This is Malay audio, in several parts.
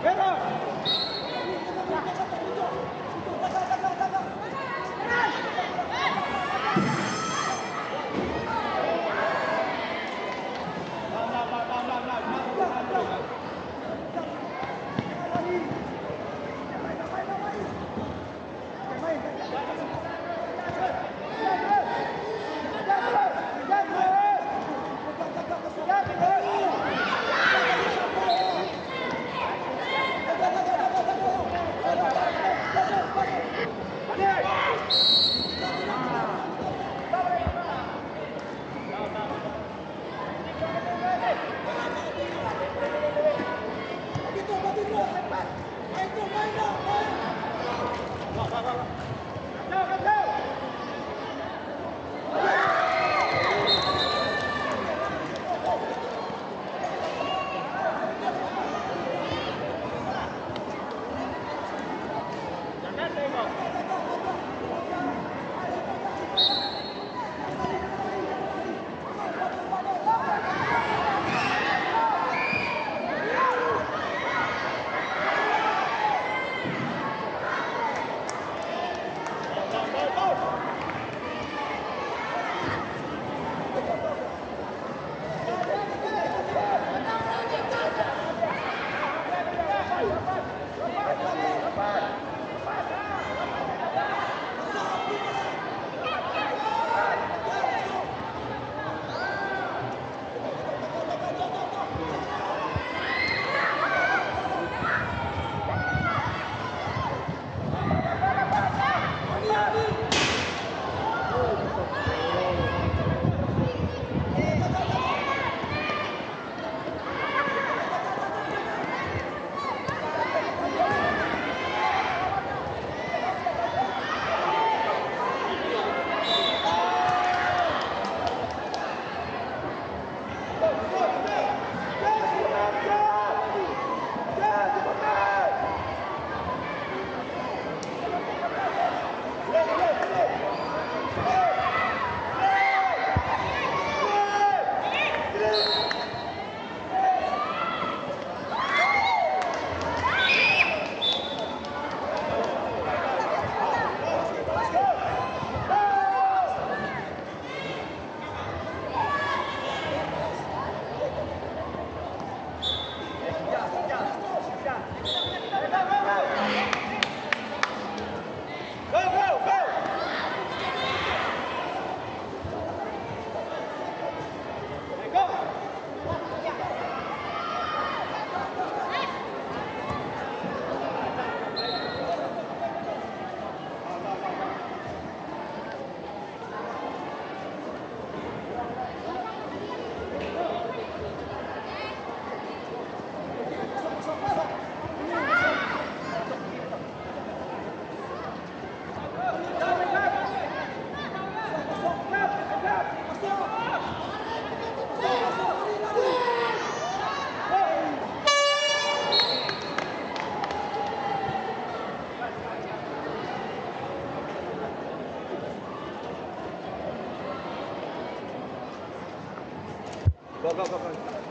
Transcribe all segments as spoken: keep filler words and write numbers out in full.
Go, go, go, go.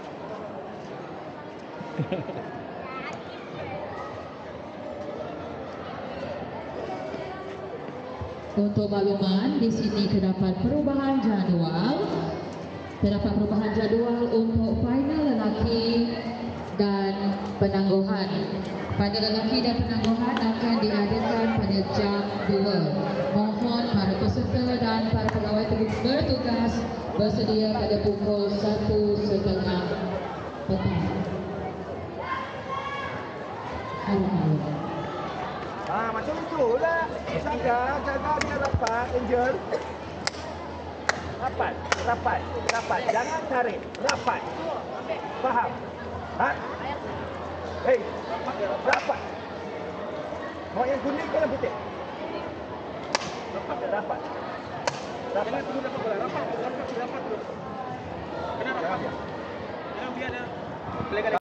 Untuk makluman, di sini terdapat perubahan jadual. Terdapat perubahan jadual untuk final lelaki dan penangguhan. Final lelaki dan penangguhan akan diadakan pada jam dua. Mohon para peserta dan para pegawai bertugas bersedia pada pukul satu setengah petang. Alhamdulillah. Ah, macam itu lah. Jaga, jaga dia rapat, Angel. Rapat, rapat, rapat. Jangan tarik, rapat. Faham? Ha? Hei, rapat. Mau yang kuning ke yang putih? Rapat, rapat. Rapat dulu, dapat bola. Rapat, rapat, rapat dulu. Kena rapat ya? Jangan biar ada pelajaran.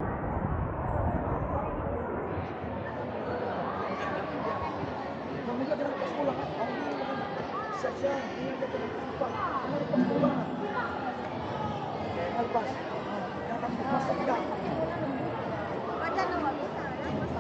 Saja, ini ada tempat. Lepas. Jangan lepas tidak. Baca nama kita ya.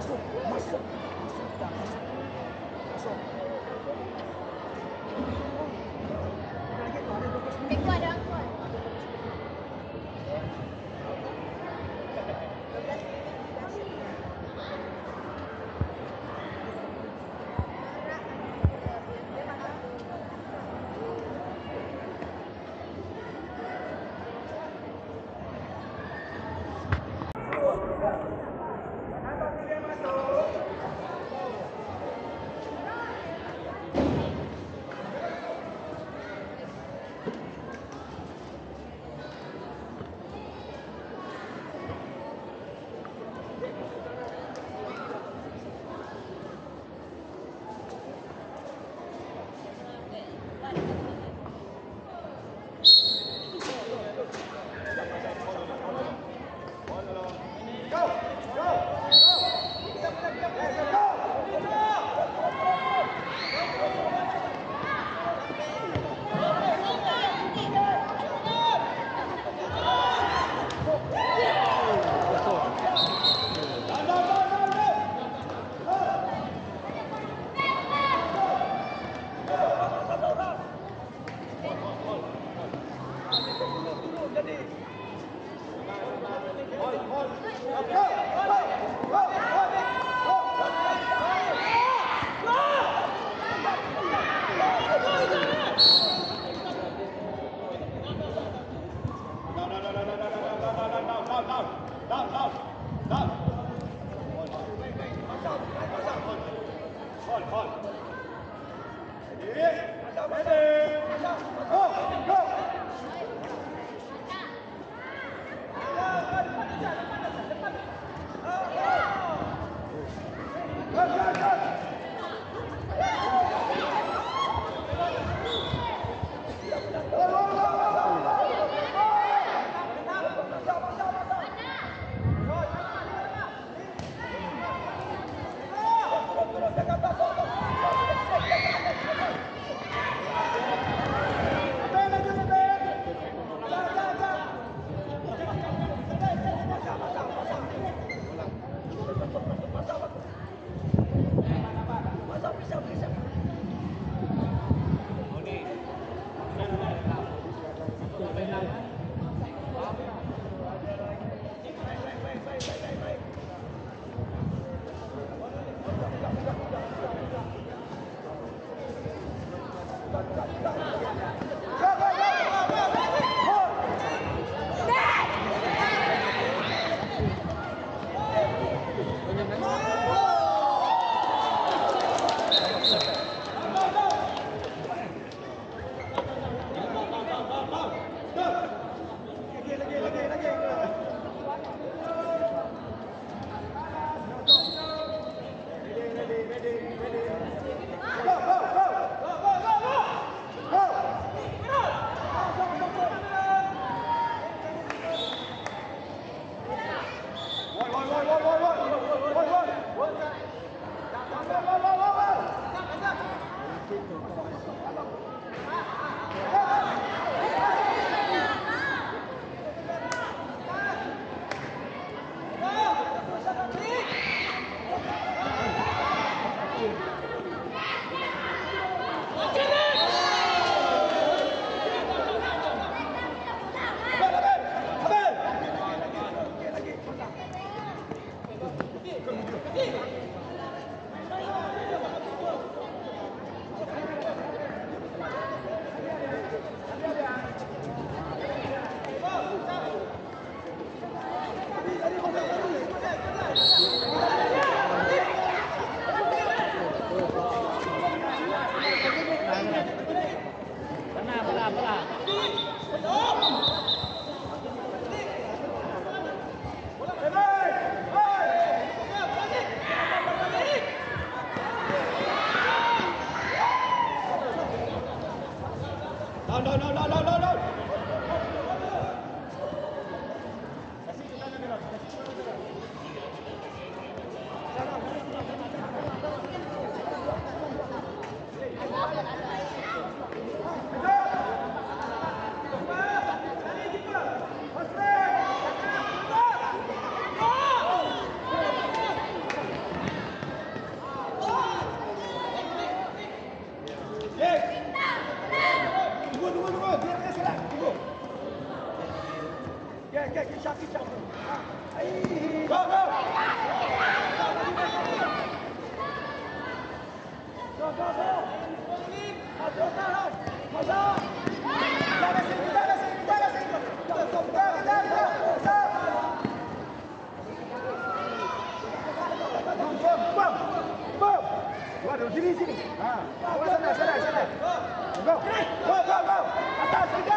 Sini sini. Ha. Awak sana sana sana. Go. Go go go. Atas saja.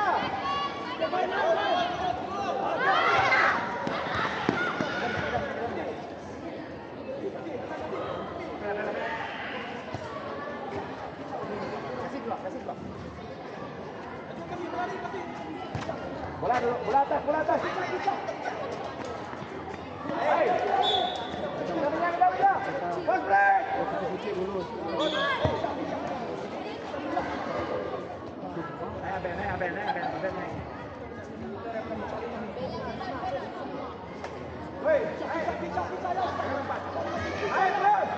Kasih keluar, kasih keluar. Bola dulu, bola atas, bola atas. Hai. Kita menang, kita menang. Fast break. Dulu. Aben, aben, aben, aben. Woi, hai, bisa bisa ya. Hai, terus.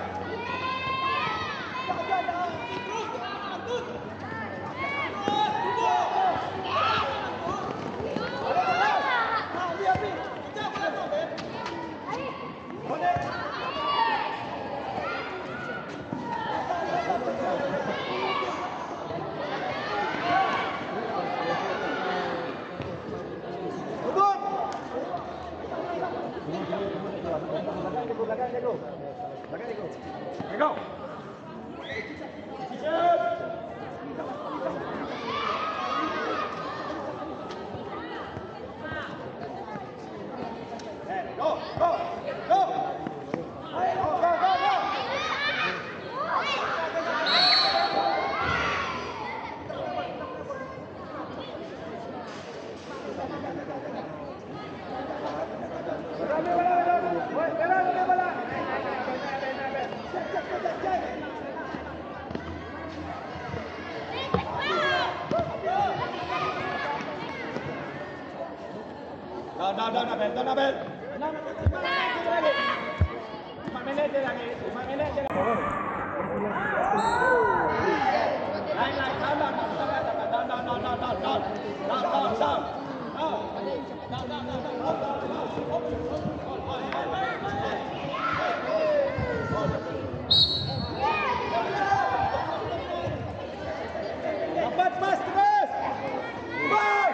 Belakang, go. Belakang, go. Go. Dah, dah, dah, Nabel, dah, Nabel. lima minit je lagi, lima minit je lagi. Lain, lain, down, down, down, down, down, down, down, down, down, down, down, down, down. Dapat mas terus. Mas.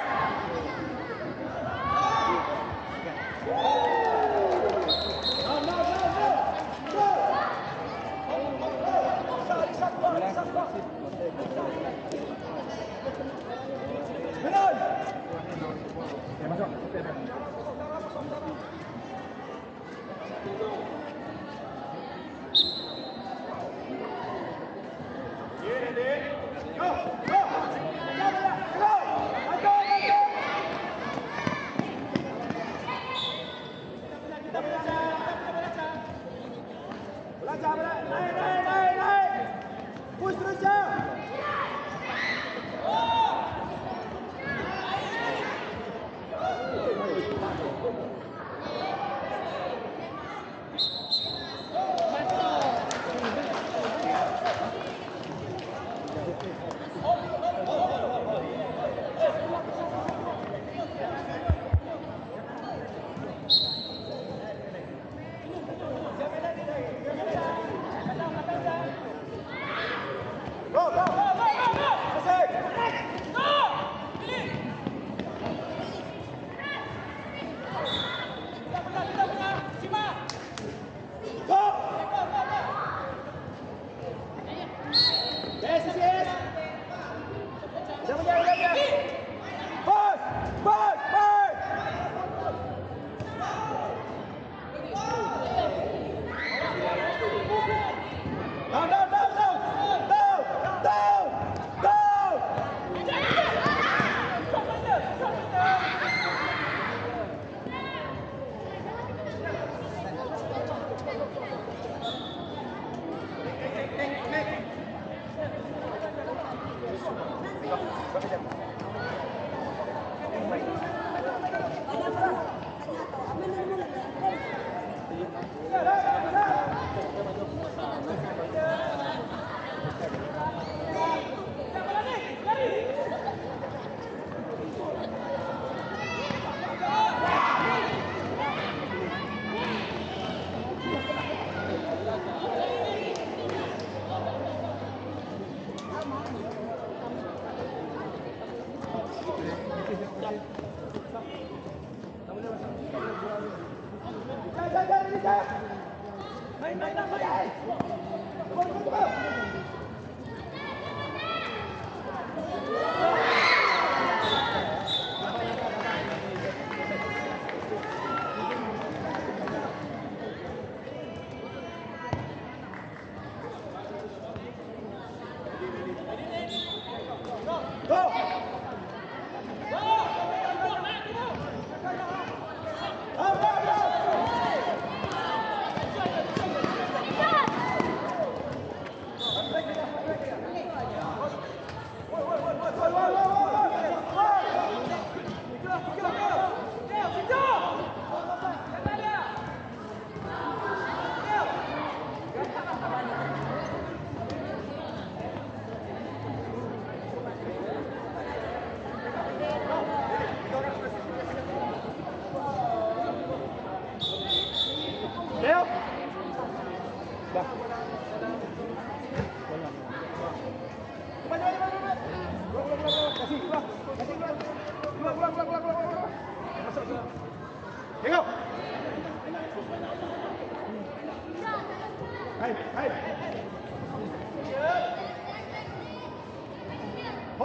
Tengok. Hai, hai.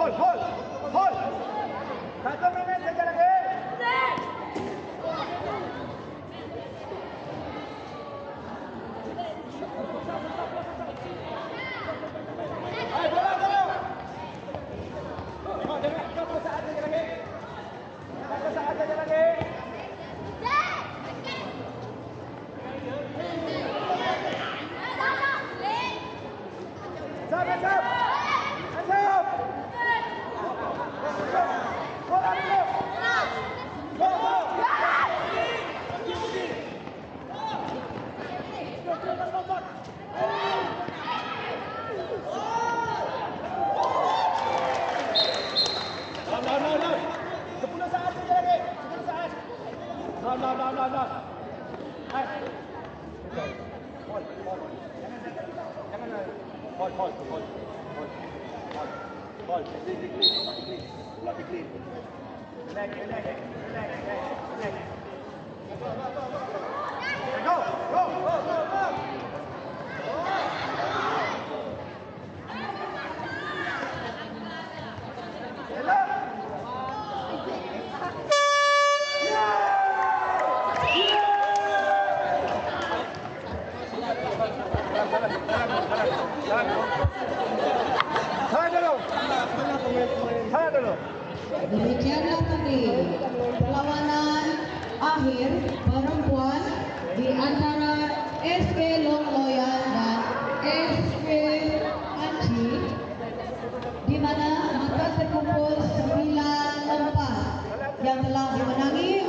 hold, hold, hold. Satu minit saja lagi. Ayo, bola, bola. Oh, dengan satu saat saja lagi. Satu saat saja lagi. Stop, hands up! Hands up! Bola dulu! Go, go! No, no, no, no! Sepuluh saat saja lagi! Sepuluh saat! No, no, no, no, no! Hai! Hold, hold. Jangan, jangan. Hold, hold, hold, hold, hold, hold. Clean, clean, clean, clean. Relax, relax, relax, relax. Go, go, go, go, go. Hello. Tahan dulu. Tahan dulu. Demikianlah tadi perlawanan akhir perempuan di antara S K Longloyan dan S K Anci, di mana maka terkumpul sembilan empat yang telah dimenangi